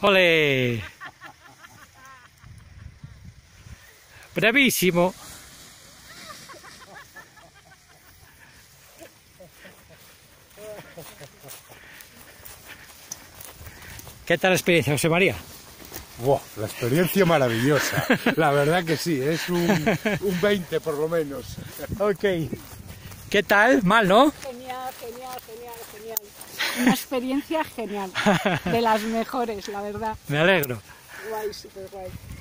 ¡Ole! ¡Bravísimo! ¿Qué tal la experiencia, José María? Wow, la experiencia maravillosa. La verdad que sí, es un 20 por lo menos. Ok. ¿Qué tal? Mal, ¿no? Genial, genial, genial, genial. Una experiencia genial. De las mejores, la verdad. Me alegro. Guay, súper guay.